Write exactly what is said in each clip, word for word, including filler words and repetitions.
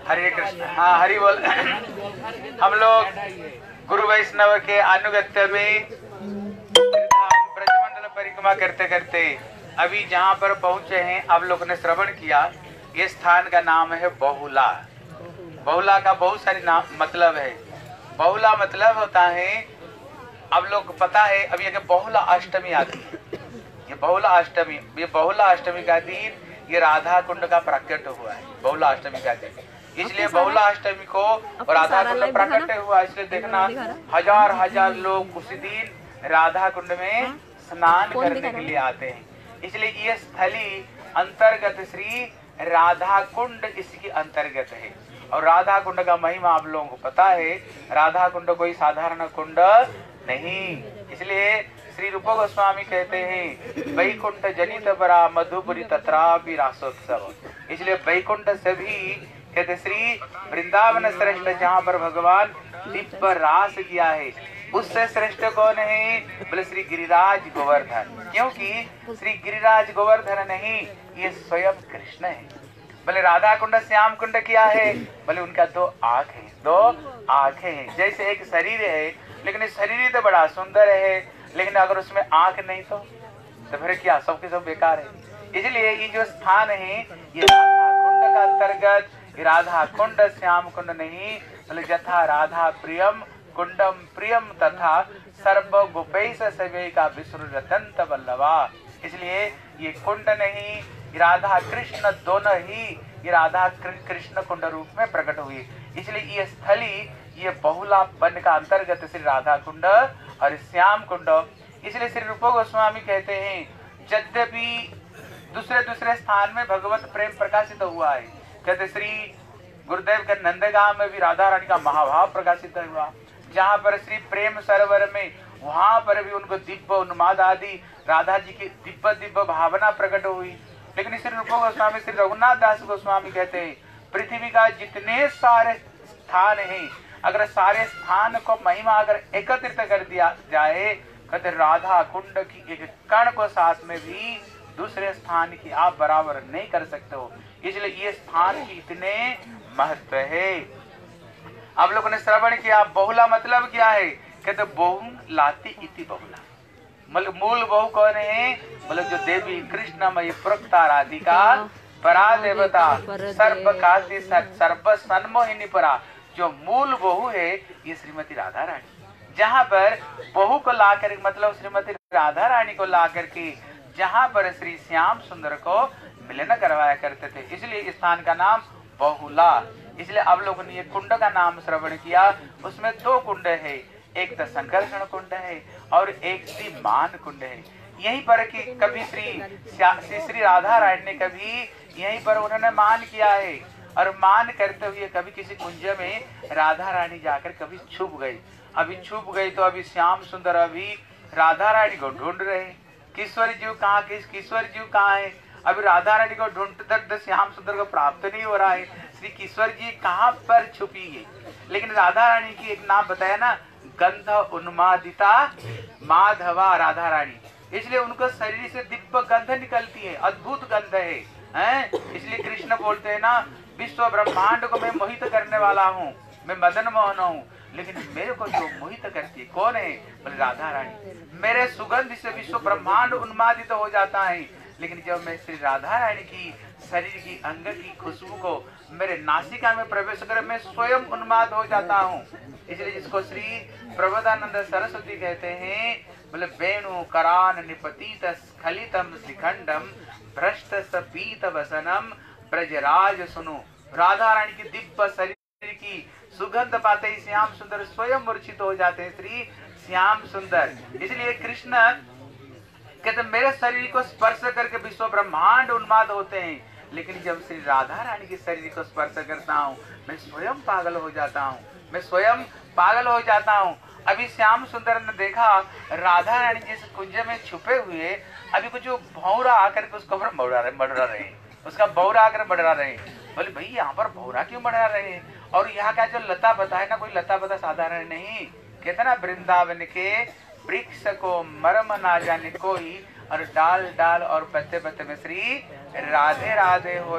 हरे कृष्ण। हाँ हरि बोल। हम लोग गुरु वैष्णव के अनुगत्य में ब्रजमंडल परिक्रमा करते करते अभी जहाँ पर पहुँचे हैं आप लोगों ने श्रवण किया, ये स्थान का नाम है बहुला। बहुला का बहुत सारे नाम मतलब है। बहुला मतलब होता है, अब लोग को पता है, अब ये बहुला अष्टमी आती है, ये बहुला अष्टमी, ये बहुला अष्टमी का दिन ये राधा कुंड का प्रकट हुआ है, बहुला अष्टमी का दिन। इसलिए बहुला अष्टमी को राधा कुंड प्रकट हुआ, इसलिए देखना हजार हजार लोग उसी दिन राधा कुंड में स्नान करने के लिए आते हैं। इसलिए ये स्थली अंतर्गत श्री राधा कुंड इसकी अंतर्गत है। और राधा कुंड का महिमा आप लोगों को पता है, राधा कुंड कोई साधारण कुंड नहीं। इसलिए श्री रूप गोस्वामी कहते हैं वैकुंठ जनित बरा मधुपुरी तत्रापि रासोत्सव। इसलिए वैकुंठ से भी कहते श्री वृंदावन श्रेष्ठ, जहाँ पर भगवान दिव्य रास किया है, उससे श्रेष्ठ कौन है? बोले श्री गिरिराज गोवर्धन। क्योंकि श्री गिरिराज गोवर्धन नहीं, ये स्वयं कृष्ण है। बोले राधा कुंड श्याम कुंड क्या है? बोले उनका दो आँख है, दो आँखें हैं। जैसे एक शरीर है, लेकिन इस शरीर तो बड़ा सुंदर है, लेकिन अगर उसमें आँख नहीं तो तो फिर क्या, सबके सब बेकार है। इसलिए ये जो स्थान है ये राधा कुंड का अंतर्गत, राधा कुंड श्याम कुंड नहीं, बोले यथा राधा प्रियम कुंडम प्रियम तथा सर्व गोपैस सेवे का विष्णु रतंत वल्लभा। इसलिए ये कुंड नहीं, राधा कृष्ण दोनों ही ये राधा कृष्ण कुंड रूप में प्रकट हुई। इसलिए ये स्थली ये बहुला वन का अंतर्गत श्री राधा कुंड और श्याम कुंड। इसलिए श्री रूप गोस्वामी कहते हैं यद्यपि दूसरे दूसरे स्थान में भगवत प्रेम प्रकाशित हुआ है, कहते श्री गुरुदेव के नंदगांव में भी राधा रानी का महाभाव प्रकाशित हुआ, जहाँ पर श्री प्रेम सरोवर में वहां पर भी उनको दिव्य उन्माद आदि राधा जी की दिव्य दिव्य भावना प्रकट हुई। लेकिन श्री रूप गोस्वामी श्री रघुनाथ दास गोस्वामी कहते हैं पृथ्वी का जितने सारे स्थान हैं, अगर सारे स्थान को महिमा अगर एकत्रित कर दिया जाए, कहते राधा कुंड की एक कण को साथ में भी दूसरे स्थान की आप बराबर नहीं कर सकते हो। इसलिए ये स्थान की इतने महत्व है। आप लोगों ने श्रवण किया बहुला मतलब क्या है? कहते बहु लाती इति बहुला। मतलब मूल बहु कौन है? मतलब जो देवी कृष्णमयी प्रोक्ता राधिका परा देवता सर्व काशी सर्व सन्मोहिनी परा, जो मूल बहु है ये श्रीमती राधा रानी। जहाँ पर बहु को ला कर मतलब श्रीमती राधा रानी को ला करके जहाँ पर श्री श्याम सुंदर को मिलन करवाया करते थे, इसलिए इस स्थान का नाम बहुला। इसलिए आप लोगों ने ये कुंड का नाम श्रवण किया, उसमें दो कुंड है, एक तो संकर्षण कुंड है और एक श्री मान कुंड है। यहीं पर कि कभी श्री श्री राधा रानी ने कभी यहीं पर उन्होंने मान किया है, और मान करते हुए कभी किसी कुंज में राधा रानी जाकर कभी छुप गई। अभी छुप गई तो अभी श्याम सुंदर अभी राधा रानी को ढूंढ रहे, किशोर जीव कहाँ, किस किशोर जीव कहाँ है? अभी राधा रानी को ढूंढते श्याम सुंदर को प्राप्त नहीं हो रहा है, श्री किशोर जी कहाँ पर छुपी है। लेकिन राधा रानी की एक नाम बताया ना, गंध उन्मादिता माधवा राधा रानी, इसलिए उनको शरीर से दिव्य गंध निकलती है, अद्भुत गंध है, हैं? इसलिए कृष्ण बोलते हैं ना, विश्व ब्रह्मांड को मैं मोहित करने वाला हूँ, मैं मदन मोहन हूँ, लेकिन मेरे को जो मोहित करती है कौन है? बोले राधा रानी। मेरे सुगंध से विश्व ब्रह्मांड उन्मादित हो जाता है, लेकिन जब मैं श्री राधा रानी की शरीर की अंग की खुशबू को मेरे नासिका में प्रवेश कर मैं स्वयं उन्माद हो जाता हूँ। इसलिए जिसको श्री प्रबोधानंद सरस्वती कहते हैं, बोले वेणु करान निपतित स्खलितम शिखंडम भ्रष्ट सपीत वसनम ब्रजराज सुनु। राधा रानी की दिव्य शरीर की सुगंध पाते ही श्याम सुंदर स्वयं मूर्छित हो जाते हैं, श्री श्याम सुंदर। इसलिए कृष्ण कहते मेरे शरीर को स्पर्श करके विश्व ब्रह्मांड उन्माद होते हैं, लेकिन जब श्री राधा रानी के शरीर को स्पर्श करता हूँ मैं स्वयं पागल हो जाता हूँ, मैं स्वयं पागल हो जाता हूँ। अभी श्याम सुंदर ने देखा राधा रानी जिस कुंज में छुपे हुए, अभी कुछ भौरा आकर के उसको मड़ा रहे मडरा रहे उसका भौरा आकर मडरा रहे। बोले भाई यहाँ पर भौरा क्यों मडरा रहे हैं? और यहाँ का जो लता पता है ना, कोई लता पता साधारण नहीं, कहते ना वृंदावन के वृक्ष को मरम ना जाने कोई, और डाल डाल और पत्ते पत्ते में श्री राधे राधे होई।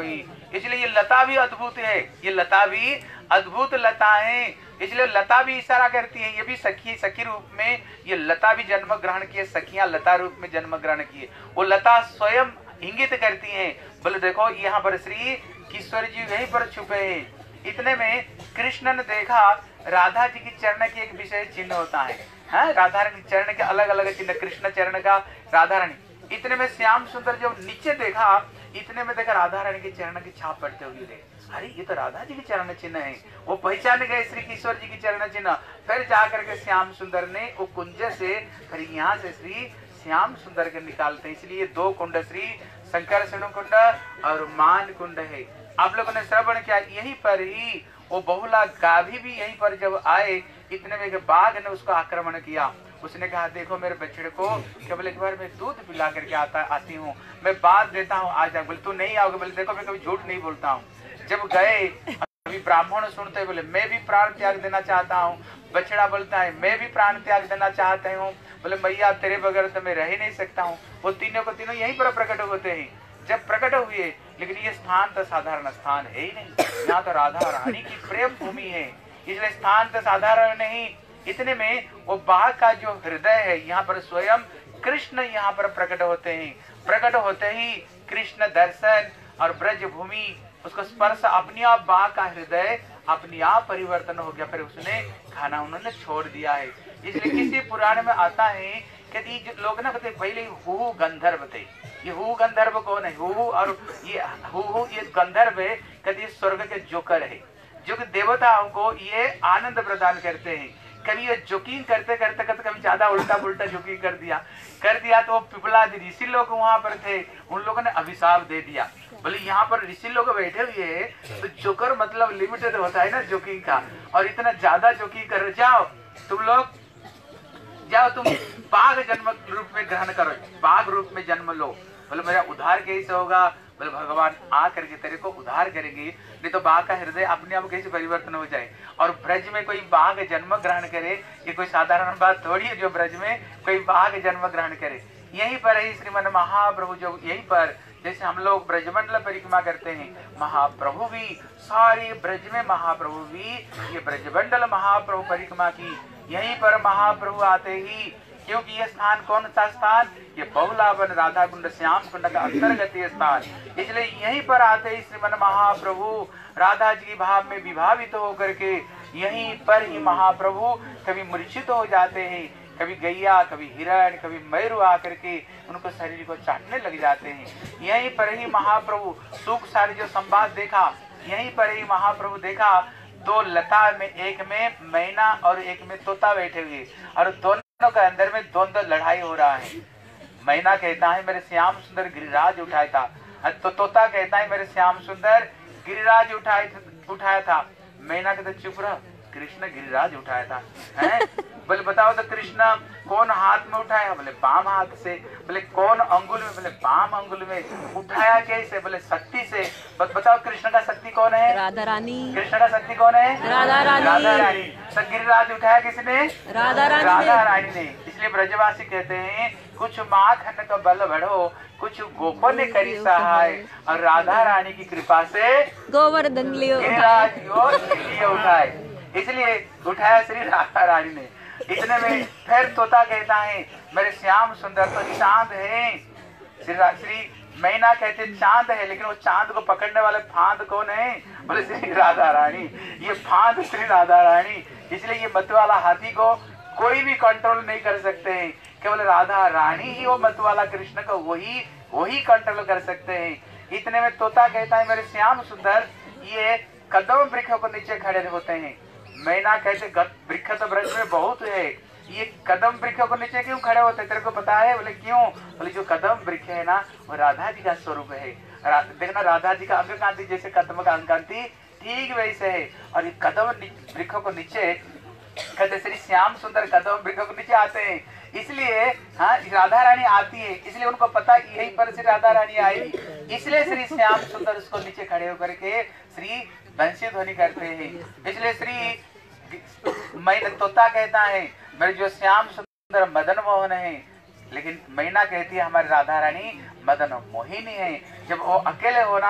इसलिए ये लता भी अद्भुत है, ये लता भी अद्भुत लता है, इसलिए लता भी इशारा करती है। ये भी सखी सखी रूप में ये लता भी जन्म ग्रहण किए, सखियां लता रूप में जन्म ग्रहण किए। वो लता स्वयं इंगित करती हैं, बोले देखो यहाँ पर श्री किशोर जी यहीं पर छुपे हैं। इतने में कृष्ण ने देखा राधा जी की चरण की एक विशेष चिन्ह होता है, हाँ? राधा रानी चरण के अलग अलग चिन्ह, कृष्ण चरण का, राधा रानी। इतने में श्याम सुंदर जब नीचे देखा, इतने में देखा राधा रानी के चरण की छाप पड़ते हुए देख, अरे ये तो राधा जी की चरण चिन्ह है। वो पहचान गए श्री किशोर जी की चरण चिन्ह। फिर जाकर के श्याम सुंदर ने वो कुंज से फिर यहाँ से श्री श्याम सुंदर के निकालते हैं। इसलिए दो कुंड श्री शंकर कुंड और मान कुंड है। आप लोगों ने श्रवण किया, यहीं पर ही वो बहुला गाभी भी यहीं पर जब आए, इतने में बाघ ने उसको आक्रमण किया। उसने कहा देखो मेरे बछड़े को केवल एक बार मैं दूध पिला करके आता आती हूँ, मैं बात देता हूँ आ जा। बोले तू नहीं आओगे? बोले देखो मैं कभी झूठ नहीं बोलता हूँ। जब गए अभी ब्राह्मण सुनते बोले मैं भी प्राण त्याग देना चाहता हूँ। बछड़ा बोलता है मैं भी प्राण त्याग देना चाहता हूँ। बोले मैया तेरे बगैर तो मैं रह ही नहीं सकता हूँ। वो तीनों को तीनों यहीं पर प्रकट होते हैं। जब प्रकट हुए, लेकिन ये स्थान तो साधारण स्थान है ही नहीं, यहाँ तो राधा रानी की प्रेम भूमि है, इसलिए स्थान तो साधारण नहीं। इतने में वो बाघ का जो हृदय है, यहाँ पर स्वयं कृष्ण यहाँ पर प्रकट होते हैं। प्रकट होते ही कृष्ण दर्शन और ब्रज भूमि उसको स्पर्श, अपने आप बाघ का हृदय अपने आप परिवर्तन हो गया। फिर उसने खाना उन्होंने छोड़ दिया है। इसलिए किसी पुराण में आता है कि जो लोग ना कहते पहले हु गंधर्व थे। ये हु गंधर्व कौन है? हु और ये हु ये गंधर्व है, कहते स्वर्ग के जोकर है, जो कि देवताओं को ये आनंद प्रदान करते हैं। कभी ये जोकिंग करते करते करते कभी ज्यादा उल्टा पुल्टा जोकिंग कर दिया कर दिया तो वो पिपला ऋषि लोग वहां पर थे, उन लोगों ने अभिशाप दे दिया। बोले यहाँ पर ऋषि लोग बैठे हुए हैं तो जोकर मतलब लिमिटेड होता है ना जोकिंग का, और इतना ज्यादा जोकिंग कर जाओ तुम लोग, जाओ तुम बाघ जन्म रूप में ग्रहण करो, बाघ रूप में जन्म लो। बोले मेरा उद्धार कैसे होगा? बोले भगवान आ करके तेरे को उद्धार करेंगे, नहीं तो बाघ का हृदय अपने आप कैसे परिवर्तन हो जाए। और ब्रज में कोई बाघ जन्म ग्रहण करे ये कोई साधारण बात थोड़ी है, जो ब्रज में कोई बाघ जन्म ग्रहण करे। यहीं पर ही श्रीमन महाप्रभु जो यहीं पर जैसे हम लोग ब्रजमंडल परिक्रमा करते हैं, महाप्रभु भी सारे ब्रज में, महाप्रभु भी ये ब्रजमंडल महाप्रभु परिक्रमा की। यहीं पर महाप्रभु आते ही, क्योंकि ये स्थान कौन सा स्थान? ये बहुलावन राधा कुंड श्याम कुंड का अंतर्गत ये स्थान, इसलिए यहीं पर आते ही श्रीमन महाप्रभु राधा जी भाव में विभावित तो होकर के यहीं पर ही महाप्रभु कभी मूर्छित हो जाते हैं, कभी गैया, कभी हिरण, कभी मयूर आकर के उनको शरीर को चाटने लग जाते हैं। यहीं पर ही महाप्रभु सुख सारी जो संवाद देखा, यहीं पर ही महाप्रभु देखा दो लता में, एक में मैना और एक में तोता बैठे हुए, और दोनों के अंदर में द्वंद्व लड़ाई हो रहा है। मैना कहता है मेरे श्याम सुंदर गिरिराज उठाया था, तो तोता कहता है मेरे श्याम सुंदर गिरिराज उठाए उठाया था। मैना कहता चुप रह, कृष्ण गिरिराज उठाया था। हैं? बोले बताओ तो कृष्ण कौन हाथ में उठाया? बोले बाम हाथ से। बोले कौन अंगुल में? बोले बाम अंगुल में। उठाया कैसे? बोले शक्ति से। बस बताओ कृष्ण का शक्ति कौन है? राधा रानी। कृष्ण का शक्ति कौन है? राधा रानी। राधा रानी। तो गिरिराज उठाया किसने? राधा रानी। राधा रानी ने। इसलिए ब्रजवासी कहते हैं कुछ माखन का बल बढ़ो, कुछ गोपन ने करी सहाय, और राधा रानी की कृपा से गोवर्धन लियो गिरिराज लिए उठाए। इसलिए उठाया श्री राधा रानी ने। इतने में फिर तोता कहता है मेरे श्याम सुंदर तो चांद है। श्री श्री मैना कहते चांद है, लेकिन वो चांद को पकड़ने वाले फांद कौन है? बोले श्री राधा रानी। ये फांद श्री राधा रानी। इसलिए ये मत वाला हाथी को कोई भी कंट्रोल नहीं कर सकते हैं, केवल राधा रानी ही वो मत वाला कृष्ण को वही वही कंट्रोल कर सकते हैं। इतने में तोता कहता है मेरे श्याम सुंदर ये कदम वृक्ष को नीचे खड़े होते हैं। मैना कहते वृक्ष तो ब्रज में बहुत है, ये कदम वृक्ष को नीचे क्यों खड़े होते तेरे को पता है? बोले क्यों? बोले जो कदम वृक्ष है ना वो राधा जी का स्वरूप है। रा, देखना राधा जी का अंग कांति जैसे कदम का अंग कांति ठीक वैसे है। और ये कदम वृक्ष को नीचे कहते श्री श्याम सुंदर कदम वृक्ष को नीचे आते हैं। इसलिए हाँ राधा रानी आती है, इसलिए उनको पता यही पर श्री राधा रानी आएगी, इसलिए श्री श्याम सुंदर उसको नीचे खड़े होकर के श्री वंशी ध्वनि करते हैं। इसलिए श्री मैना तोता कहता है मेरे जो श्याम सुंदर मदन मोहन है, लेकिन मैना कहती है हमारी राधा रानी मदन मोहिनी है। जब वो अकेले हो ना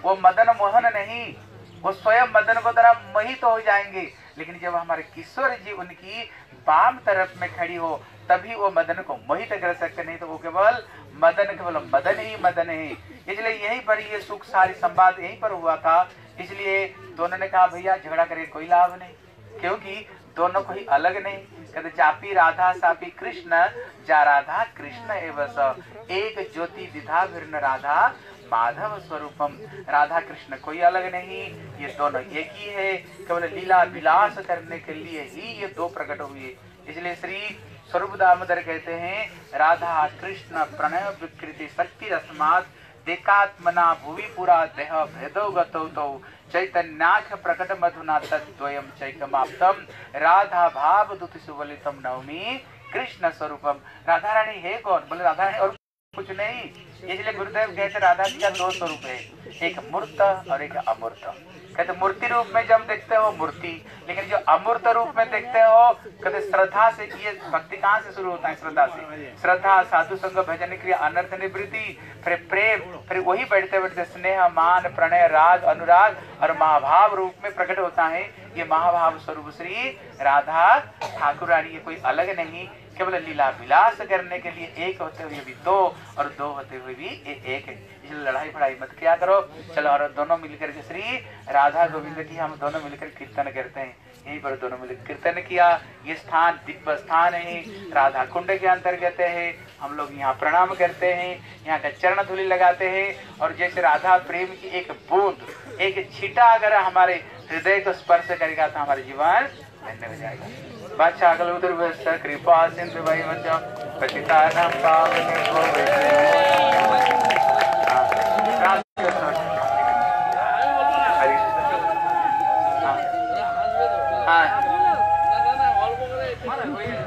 वो मदन मोहन नहीं, वो स्वयं मदन को तरह मोहित तो हो जाएंगे, लेकिन जब हमारे किशोर जी उनकी बाम तरफ में खड़ी हो तभी वो मदन को मोहित कर सकते, नहीं तो वो केवल मदन केवल मदन ही मदन है। इसलिए यहीं पर ये सुख सारी संवाद यहीं पर हुआ था। इसलिए दोनों ने कहा भैया झगड़ा करके कोई लाभ नहीं, क्योंकि दोनों कोई अलग नहीं। कहते चापी राधा सापी कृष्ण, जा राधा कृष्ण एवं स, एक ज्योति विधा भिन्न राधा माधव स्वरूपम। राधा कृष्ण कोई अलग नहीं, ये दोनों एक ही है, केवल लीला विलास करने के लिए ही ये दो प्रकट हुए। इसलिए श्री स्वरूप दामोदर कहते हैं राधा कृष्ण प्रणय विकृति शक्ति रस्मात् देकात्मना भुवि पुरा देह भेदो गतौ तौ चैतन्याख प्रकट मधुना तद्वयम चैकमाप्तम राधा भाव दुति सुवलितम नवमी कृष्ण स्वरूपम। राधा रानी है कौन? बोले राधा रानी और कुछ नहीं। इसलिए गुरुदेव कहते राधा जी का दो स्वरूप है, एक मूर्त और एक अमूर्त। कहते मूर्ति रूप में जब देखते हो मूर्ति, लेकिन जो अमूर्त रूप में देखते हो कहते श्रद्धा से। ये भक्ति कहाँ से शुरू होता है? श्रद्धा से। श्रद्धा, साधु संग, भजन क्रिया, अनर्थ निवृत्ति, फिर प्रेम, फिर वही बैठते बैठते स्नेह, मान, प्रणय, राग, अनुराग और महाभाव रूप में प्रकट होता है। ये महाभाव स्वरूप श्री राधा ठाकुर रानी, ये कोई अलग नहीं, केवल लीला विलास करने के लिए एक होते हुए भी दो और दो होते हुए भी एक है। इसलिए लड़ाई फड़ाई मत किया करो, चलो और दोनों मिलकर के श्री राधा गोविंद की हम दोनों मिलकर कीर्तन करते हैं। यहीं पर दोनों मिलकर कीर्तन किया। ये स्थान दिव्य स्थान है, राधा कुंड के अंतर्गत है। हम लोग यहाँ प्रणाम करते हैं, यहाँ का चरण धूलि लगाते हैं। और जैसे राधा प्रेम की एक बूंद, एक छींटा अगर हमारे हृदय को स्पर्श करेगा तो हमारे जीवन धन्य हो जाएगा। बादशाह कलुदुर्वश्य कृपा सिंधु वैवच पतितानां पावनेभ्यो वैष्णवेभ्यो। हाँ